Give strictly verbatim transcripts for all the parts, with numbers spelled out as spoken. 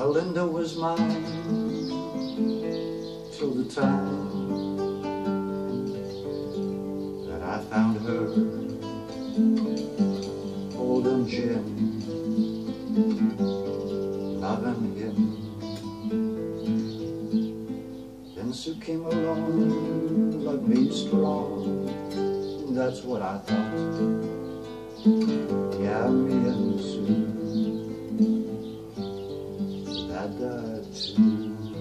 Melinda was mine till the time that I found her holding Jim, loving him. Then Sue came along, loved me strong, that's what I thought. Yeah, me and Sue, that died too.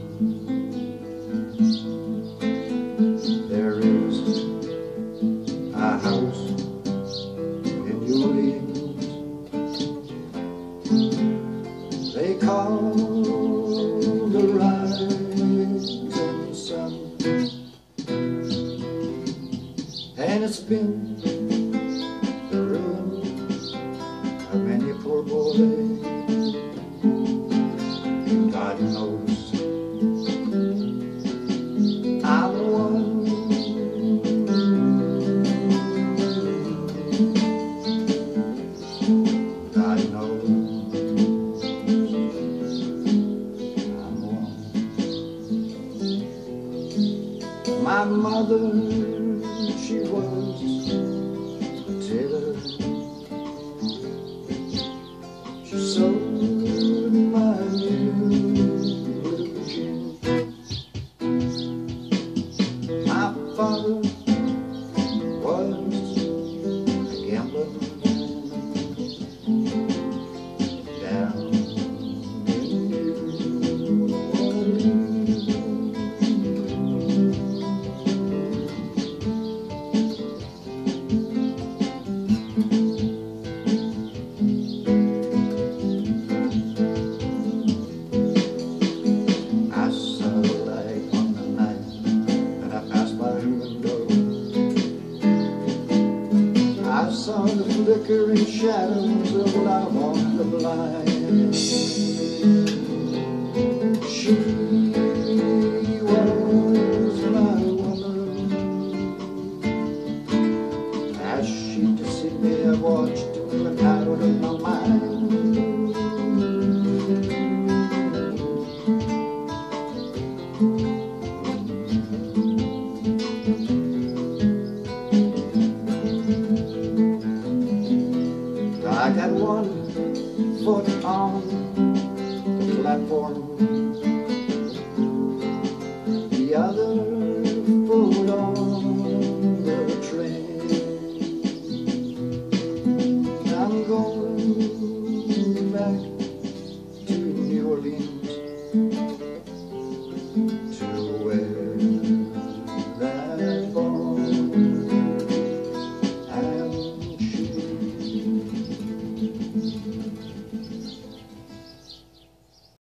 There is a house in New Orleans they call the Rising Sun, and it's been the ruin of many a poor boy. God knows I'm the one. God knows I'm the one. My mother, she was a tailor. She sewed my new blue jeans. My father was a gambler down in New Orleans. I saw the light on the night that I passed by her window. I saw the flickering shadows of love on the blind. She was my woman. As she deceived me, I watched her out of my mind. I got one foot on the platform, the other foot on the train. I'm going